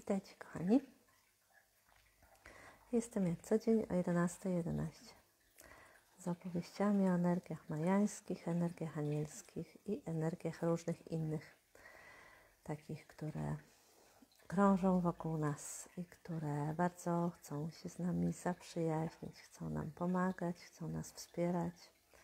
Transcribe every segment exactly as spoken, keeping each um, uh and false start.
Witajcie kochani. Jestem jak co dzień o jedenasta jedenaście z opowieściami o energiach majańskich, energiach anielskich i energiach różnych innych, takich, które krążą wokół nas i które bardzo chcą się z nami zaprzyjaźnić, chcą nam pomagać, chcą nas wspierać,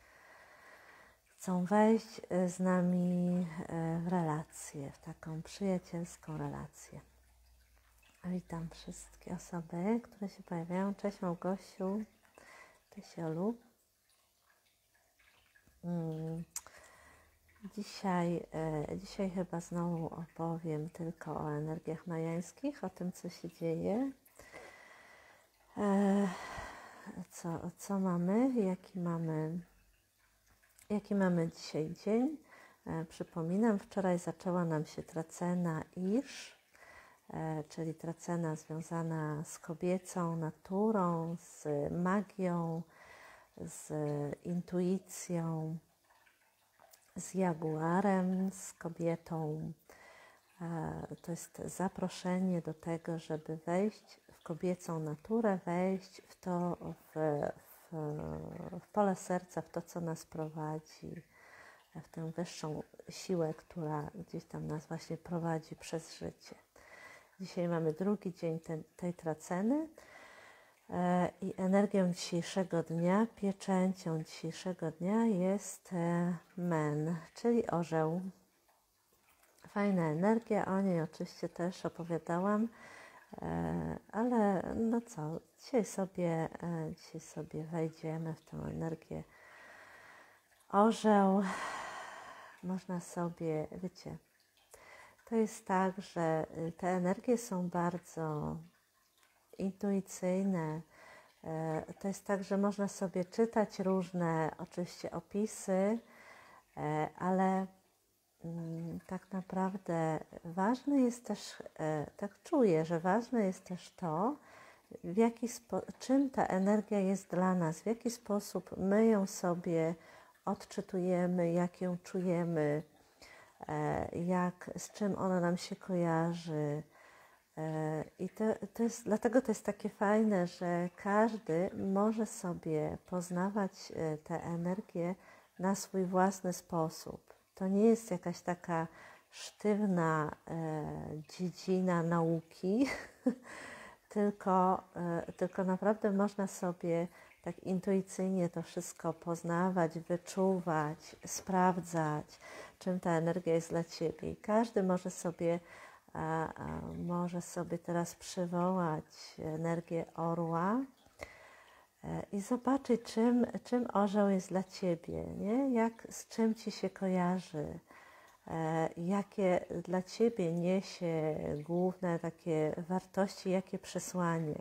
chcą wejść z nami w relację, w taką przyjacielską relację. Witam wszystkie osoby, które się pojawiają. Cześć Małgosiu, cześć Olu. Dzisiaj, dzisiaj chyba znowu opowiem tylko o energiach majańskich, o tym, co się dzieje, co, co mamy, jaki mamy, jaki mamy dzisiaj dzień. Przypominam, wczoraj zaczęła nam się tracena Isz, czyli tracena związana z kobiecą naturą, z magią, z intuicją, z jaguarem, z kobietą. To jest zaproszenie do tego, żeby wejść w kobiecą naturę, wejść w to, w, w, w pole serca, w to, co nas prowadzi, w tę wyższą siłę, która gdzieś tam nas właśnie prowadzi przez życie. Dzisiaj mamy drugi dzień te, tej traceny e, i energią dzisiejszego dnia, pieczęcią dzisiejszego dnia jest e, men, czyli orzeł. Fajna energia, o niej oczywiście też opowiadałam, e, ale no co, dzisiaj sobie, e, dzisiaj sobie wejdziemy w tę energię. Orzeł, można sobie, wiecie, to jest tak, że te energie są bardzo intuicyjne. To jest tak, że można sobie czytać różne oczywiście opisy, ale tak naprawdę ważne jest też, tak czuję, że ważne jest też to, w jaki spo, czym ta energia jest dla nas, w jaki sposób my ją sobie odczytujemy, jak ją czujemy, jak, z czym ona nam się kojarzy. I to, to jest, dlatego to jest takie fajne, że każdy może sobie poznawać tę energię na swój własny sposób. To nie jest jakaś taka sztywna dziedzina nauki, tylko, tylko naprawdę można sobie tak intuicyjnie to wszystko poznawać, wyczuwać, sprawdzać, czym ta energia jest dla Ciebie. I każdy może sobie, a, a, może sobie teraz przywołać energię orła e, i zobaczyć, czym, czym orzeł jest dla Ciebie, nie? Jak, z czym Ci się kojarzy, e, jakie dla Ciebie niesie główne takie wartości, jakie przesłanie.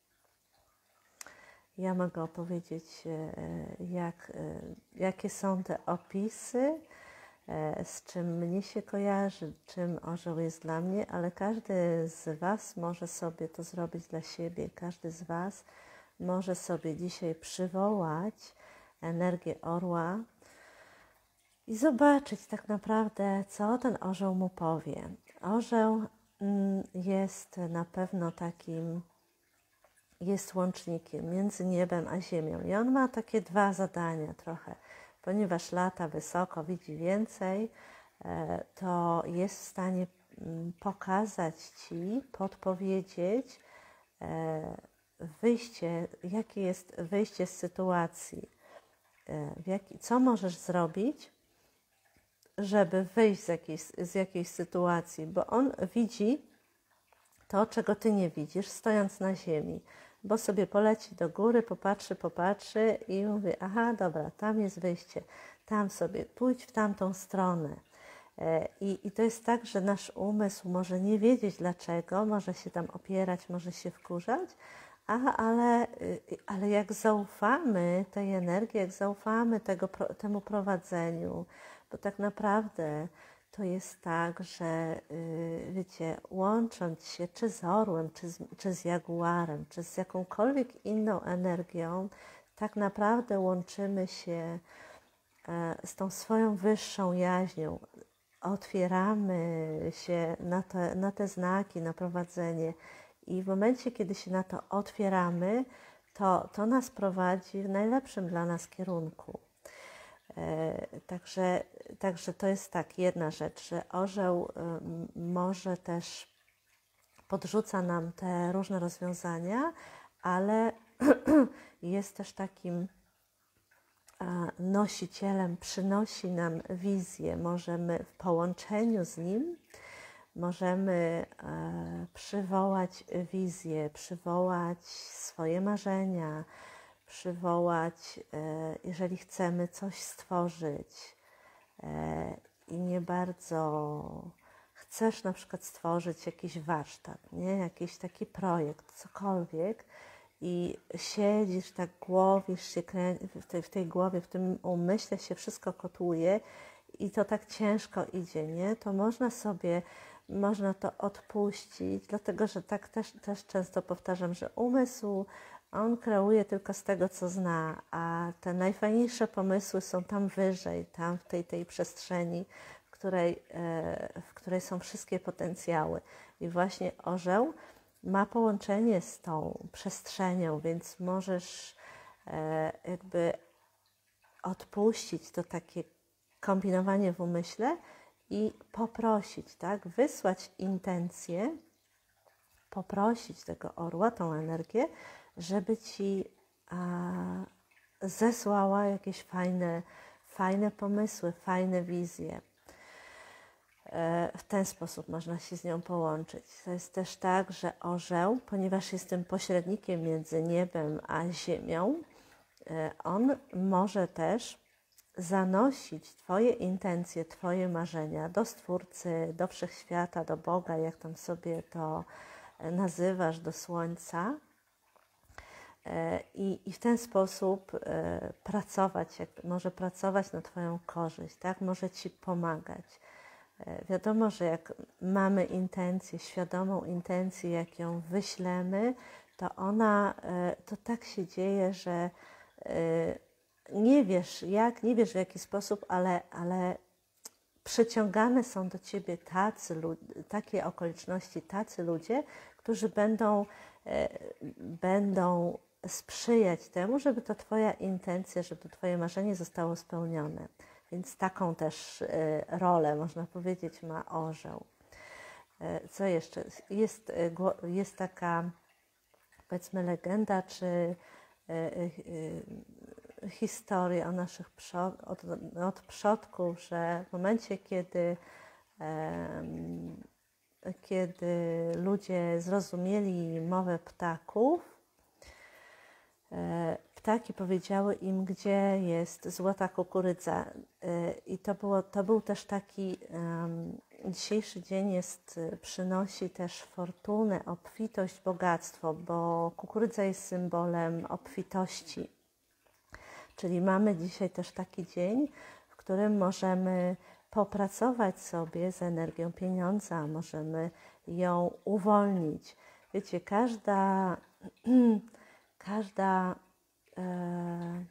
Ja mogę opowiedzieć, jak, jakie są te opisy, z czym mnie się kojarzy, czym orzeł jest dla mnie, ale każdy z Was może sobie to zrobić dla siebie. Każdy z Was może sobie dzisiaj przywołać energię orła i zobaczyć tak naprawdę, co ten orzeł mu powie. Orzeł jest na pewno takim jest łącznikiem między niebem a ziemią i on ma takie dwa zadania trochę, ponieważ lata wysoko, widzi więcej, to jest w stanie pokazać Ci, podpowiedzieć wyjście, jakie jest wyjście z sytuacji, w jaki, co możesz zrobić, żeby wyjść z jakiejś, z jakiejś sytuacji, bo on widzi to, czego Ty nie widzisz, stojąc na ziemi, bo sobie poleci do góry, popatrzy, popatrzy i mówi, aha, dobra, tam jest wyjście, tam sobie, pójdź w tamtą stronę. I, I to jest tak, że nasz umysł może nie wiedzieć dlaczego, może się tam opierać, może się wkurzać, aha, ale, ale jak zaufamy tej energii, jak zaufamy tego, temu prowadzeniu, bo tak naprawdę to jest tak, że wiecie, łącząc się czy z orłem, czy z, czy z jaguarem, czy z jakąkolwiek inną energią, tak naprawdę łączymy się z tą swoją wyższą jaźnią. otwieramy się na te, na te znaki, na prowadzenie i w momencie, kiedy się na to otwieramy, to, to nas prowadzi w najlepszym dla nas kierunku. E, także, także to jest tak, jedna rzecz, że orzeł y, może też podrzuca nam te różne rozwiązania, ale jest też takim nosicielem, przynosi nam wizję. Możemy w połączeniu z nim, możemy e, przywołać wizję, przywołać swoje marzenia, przywołać, e, jeżeli chcemy coś stworzyć e, i nie bardzo chcesz na przykład stworzyć jakiś warsztat, nie? Jakiś taki projekt, cokolwiek, i siedzisz, tak głowisz się, w tej, w tej głowie, w tym umyśle się wszystko kotłuje i to tak ciężko idzie, nie? To można sobie, można to odpuścić, dlatego że tak też, też często powtarzam, że umysł, on kreuje tylko z tego, co zna, a te najfajniejsze pomysły są tam wyżej, tam w tej, tej przestrzeni, w której, w której są wszystkie potencjały. I właśnie orzeł ma połączenie z tą przestrzenią, więc możesz e, jakby odpuścić to takie kombinowanie w umyśle i poprosić, tak? Wysłać intencję, poprosić tego orła, tą energię, żeby Ci a, zesłała jakieś fajne, fajne pomysły, fajne wizje. W ten sposób można się z nią połączyć. To jest też tak, że orzeł, ponieważ jest tym pośrednikiem między niebem a ziemią, on może też zanosić Twoje intencje, Twoje marzenia do Stwórcy, do Wszechświata, do Boga, jak tam sobie to nazywasz, do Słońca. I, i w ten sposób pracować, jak, może pracować na Twoją korzyść, tak? Może Ci pomagać. Wiadomo, że jak mamy intencję, świadomą intencję, jak ją wyślemy, to ona, to tak się dzieje, że nie wiesz jak, nie wiesz w jaki sposób, ale, ale przyciągane są do Ciebie tacy, takie okoliczności, tacy ludzie, którzy będą, będą sprzyjać temu, żeby to Twoja intencja, żeby to Twoje marzenie zostało spełnione. Więc taką też rolę, można powiedzieć, ma orzeł. Co jeszcze? Jest, jest taka, powiedzmy, legenda, czy historia o naszych przod, od, od przodków, że w momencie, kiedy, kiedy ludzie zrozumieli mowę ptaków, ptaki powiedziały im, gdzie jest złota kukurydza. I to, było, to był też taki, um, dzisiejszy dzień jest, przynosi też fortunę, obfitość, bogactwo, bo kukurydza jest symbolem obfitości. Czyli mamy dzisiaj też taki dzień, w którym możemy popracować sobie z energią pieniądza, możemy ją uwolnić. Wiecie, każda, każda e,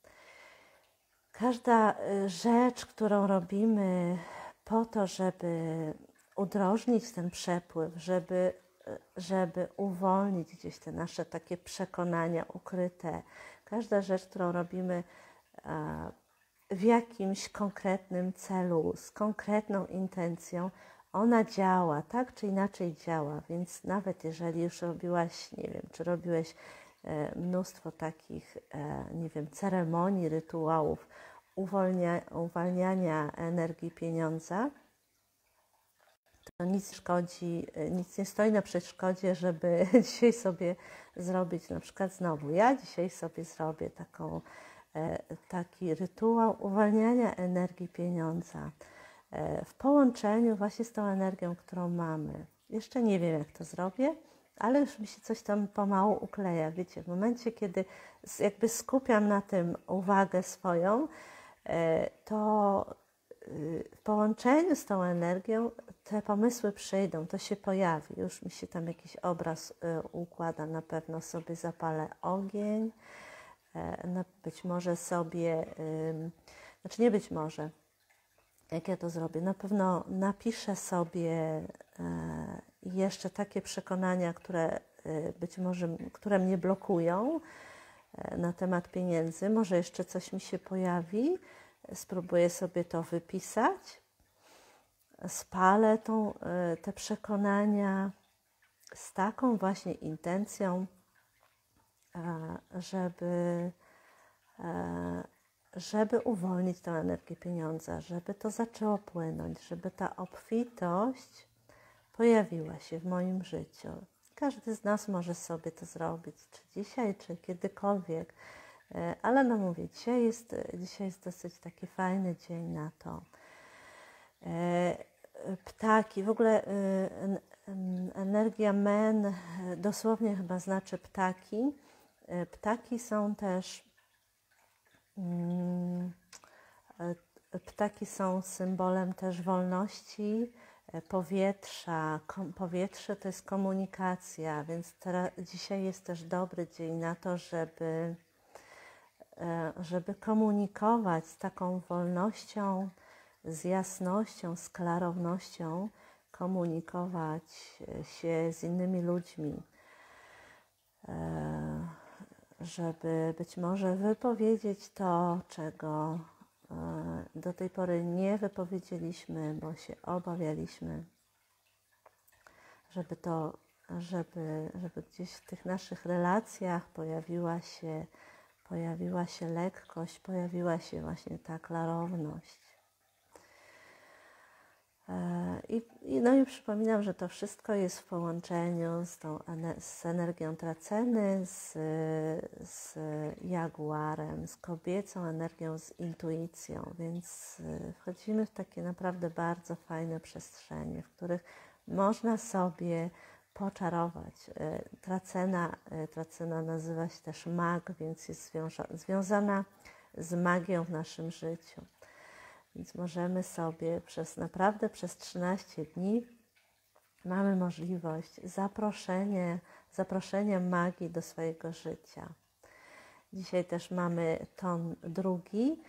Każda rzecz, którą robimy po to, żeby udrożnić ten przepływ, żeby, żeby uwolnić gdzieś te nasze takie przekonania ukryte, każda rzecz, którą robimy w jakimś konkretnym celu, z konkretną intencją, ona działa, tak czy inaczej działa, więc nawet jeżeli już robiłaś, nie wiem, czy robiłeś mnóstwo takich, nie wiem, ceremonii, rytuałów uwolnia, uwalniania energii pieniądza, to nic szkodzi, nic nie stoi na przeszkodzie, żeby dzisiaj sobie zrobić na przykład znowu. Ja dzisiaj sobie zrobię taką, taki rytuał uwalniania energii pieniądza w połączeniu właśnie z tą energią, którą mamy. Jeszcze nie wiem, jak to zrobię, ale już mi się coś tam pomału ukleja. Wiecie, w momencie, kiedy jakby skupiam na tym uwagę swoją, to w połączeniu z tą energią te pomysły przyjdą, to się pojawi. Już mi się tam jakiś obraz układa, na pewno sobie zapalę ogień, być może sobie, znaczy nie być może, Jak ja to zrobię? Na pewno napiszę sobie jeszcze takie przekonania, które być może, które mnie blokują na temat pieniędzy. Może jeszcze coś mi się pojawi. Spróbuję sobie to wypisać. Spalę tą, te przekonania z taką właśnie intencją, żeby, żeby uwolnić tę energię pieniądza, żeby to zaczęło płynąć, żeby ta obfitość pojawiła się w moim życiu. Każdy z nas może sobie to zrobić, czy dzisiaj, czy kiedykolwiek, ale no mówię, dzisiaj jest, dzisiaj jest dosyć taki fajny dzień na to. Ptaki, w ogóle energia men dosłownie chyba znaczy ptaki. Ptaki są też, ptaki są symbolem też wolności, powietrza. Powietrze to jest komunikacja, więc teraz, dzisiaj jest też dobry dzień na to, żeby, żeby komunikować z taką wolnością, z jasnością, z klarownością, komunikować się z innymi ludźmi, żeby być może wypowiedzieć to, czego do tej pory nie wypowiedzieliśmy, bo się obawialiśmy, żeby to, żeby, żeby gdzieś w tych naszych relacjach pojawiła się, pojawiła się lekkość, pojawiła się właśnie ta klarowność. I, i, no i przypominam, że to wszystko jest w połączeniu z, tą, z energią traceny, z, z jaguarem, z kobiecą energią, z intuicją, więc wchodzimy w takie naprawdę bardzo fajne przestrzenie, w których można sobie poczarować. Tracena, tracena nazywa się też mag, więc jest związa, związana z magią w naszym życiu. Więc możemy sobie przez naprawdę przez trzynaście dni mamy możliwość zaproszenia, zaproszenia magii do swojego życia. Dzisiaj też mamy ton drugi.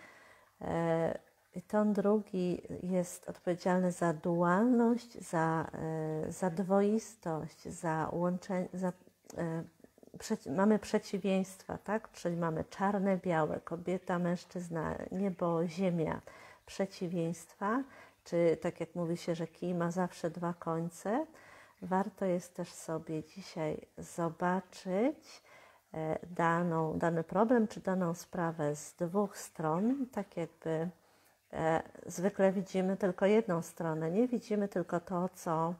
Ton drugi jest odpowiedzialny za dualność, za, za dwoistość, za łączenie, za, przeci mamy przeciwieństwa, tak? Czyli mamy czarne, białe, kobieta, mężczyzna, niebo, ziemia. Przeciwieństwa, czy tak jak mówi się, że kij ma zawsze dwa końce, warto jest też sobie dzisiaj zobaczyć daną, dany problem, czy daną sprawę z dwóch stron, tak jakby e, zwykle widzimy tylko jedną stronę, nie widzimy tylko to, co,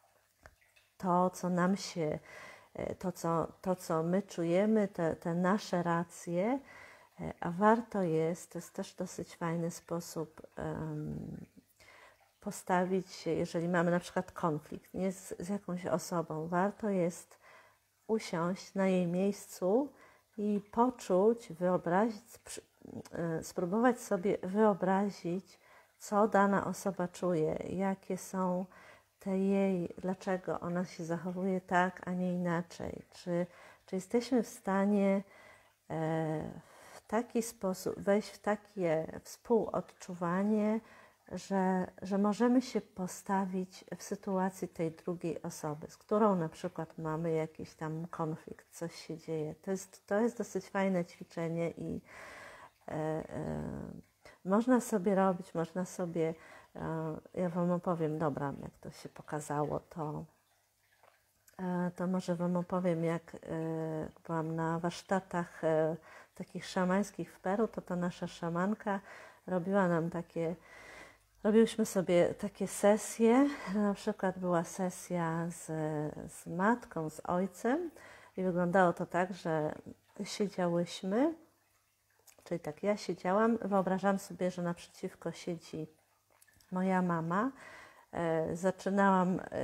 to, co nam się, to, co, to, co my czujemy, te, te nasze racje, a warto jest, to jest też dosyć fajny sposób um, postawić się, jeżeli mamy na przykład konflikt nie, z, z jakąś osobą, warto jest usiąść na jej miejscu i poczuć, wyobrazić, spróbować sobie wyobrazić, co dana osoba czuje, jakie są te jej, dlaczego ona się zachowuje tak, a nie inaczej. Czy, czy jesteśmy w stanie e, w taki sposób wejść w takie współodczuwanie, że, że możemy się postawić w sytuacji tej drugiej osoby, z którą na przykład mamy jakiś tam konflikt, coś się dzieje. To jest, to jest dosyć fajne ćwiczenie i e, e, można sobie robić, można sobie, e, ja Wam opowiem, dobra, jak to się pokazało, to, e, to może Wam opowiem, jak e, byłam na warsztatach e, takich szamańskich w Peru, to ta nasza szamanka robiła nam takie, robiłyśmy sobie takie sesje, na przykład była sesja z, z matką, z ojcem i wyglądało to tak, że siedziałyśmy, czyli tak ja siedziałam, wyobrażam sobie, że naprzeciwko siedzi moja mama, e, zaczynałam, e,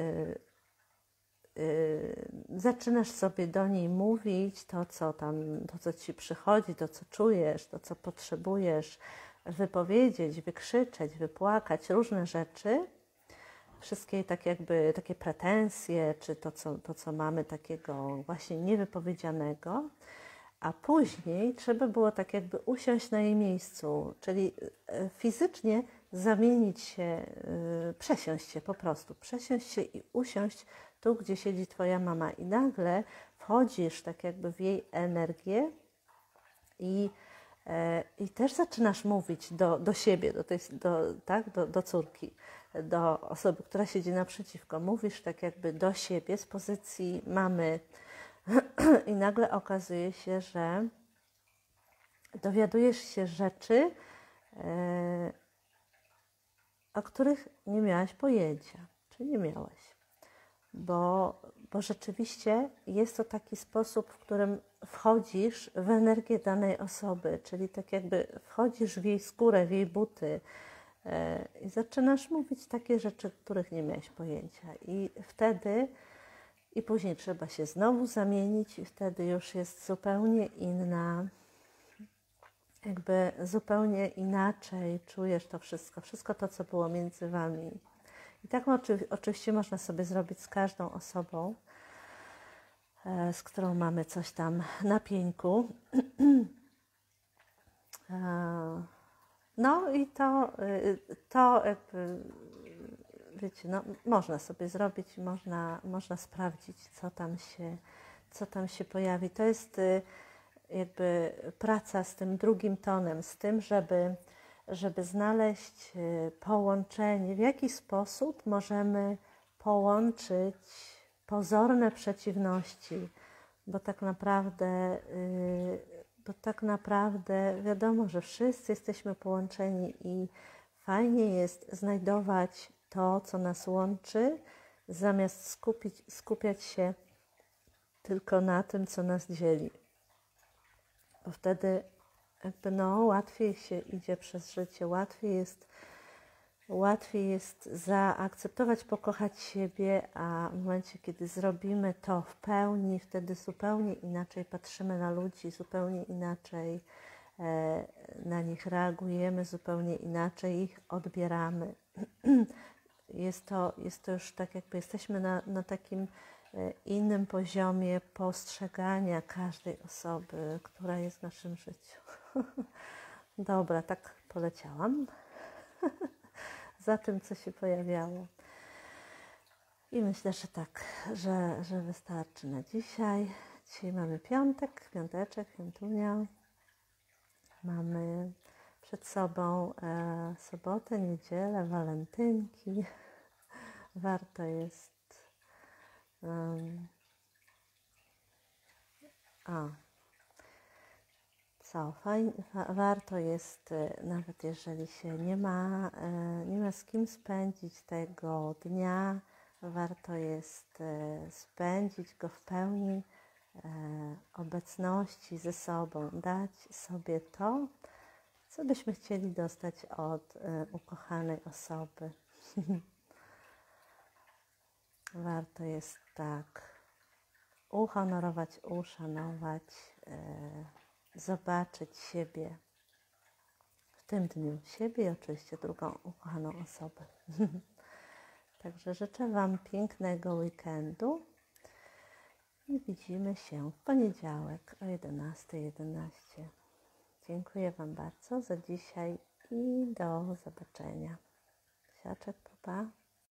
e, zaczynasz sobie do niej mówić to, co tam, to, co Ci przychodzi, to, co czujesz, to, co potrzebujesz wypowiedzieć, wykrzyczeć, wypłakać, różne rzeczy, wszystkie tak jakby takie pretensje, czy to co, to, co mamy takiego właśnie niewypowiedzianego, a później trzeba było tak jakby usiąść na jej miejscu, czyli fizycznie zamienić się, yy, przesiąść się po prostu, przesiąść się i usiąść tu, gdzie siedzi Twoja mama i nagle wchodzisz tak jakby w jej energię i, yy, i też zaczynasz mówić do, do siebie, do, tej, do, tak? do, do córki, do osoby, która siedzi naprzeciwko. Mówisz tak jakby do siebie z pozycji mamy i nagle okazuje się, że dowiadujesz się rzeczy, yy, o których nie miałaś pojęcia, czy nie miałaś. Bo, bo rzeczywiście jest to taki sposób, w którym wchodzisz w energię danej osoby, czyli tak jakby wchodzisz w jej skórę, w jej buty yy, i zaczynasz mówić takie rzeczy, których nie miałaś pojęcia. I wtedy, i później trzeba się znowu zamienić i wtedy już jest zupełnie inna, jakby zupełnie inaczej czujesz to wszystko, wszystko to, co było między Wami. I tak oczy, oczywiście można sobie zrobić z każdą osobą, e, z którą mamy coś tam na pieńku. e, no i to, to jakby, wiecie, no, można sobie zrobić, można, można sprawdzić, co tam się, co tam się pojawi. To jest jakby praca z tym drugim tonem, z tym, żeby, żeby znaleźć połączenie, w jaki sposób możemy połączyć pozorne przeciwności, bo tak naprawdę, bo tak naprawdę wiadomo, że wszyscy jesteśmy połączeni i fajnie jest znajdować to, co nas łączy, zamiast skupić, skupiać się tylko na tym, co nas dzieli. Bo wtedy jakby no, łatwiej się idzie przez życie, łatwiej jest, łatwiej jest zaakceptować, pokochać siebie, a w momencie, kiedy zrobimy to w pełni, wtedy zupełnie inaczej patrzymy na ludzi, zupełnie inaczej e, na nich reagujemy, zupełnie inaczej ich odbieramy. Jest to, jest to już tak jakby jesteśmy na, na takim innym poziomie postrzegania każdej osoby, która jest w naszym życiu. Dobra, tak poleciałam za tym, co się pojawiało. I myślę, że tak, że, że wystarczy na dzisiaj. Dzisiaj mamy piątek, piąteczek, piątunia. Mamy przed sobą e, sobotę, niedzielę, walentynki. Warto jest Um, a, co, fajnie, warto jest, nawet jeżeli się nie ma, nie ma z kim spędzić tego dnia, warto jest spędzić go w pełni obecności ze sobą, dać sobie to, co byśmy chcieli dostać od ukochanej osoby. Warto jest tak uhonorować, uszanować, e, zobaczyć siebie w tym dniu, siebie i oczywiście drugą ukochaną osobę. Także życzę Wam pięknego weekendu i widzimy się w poniedziałek o jedenasta jedenaście. Dziękuję Wam bardzo za dzisiaj i do zobaczenia. Siaczek, pa, pa.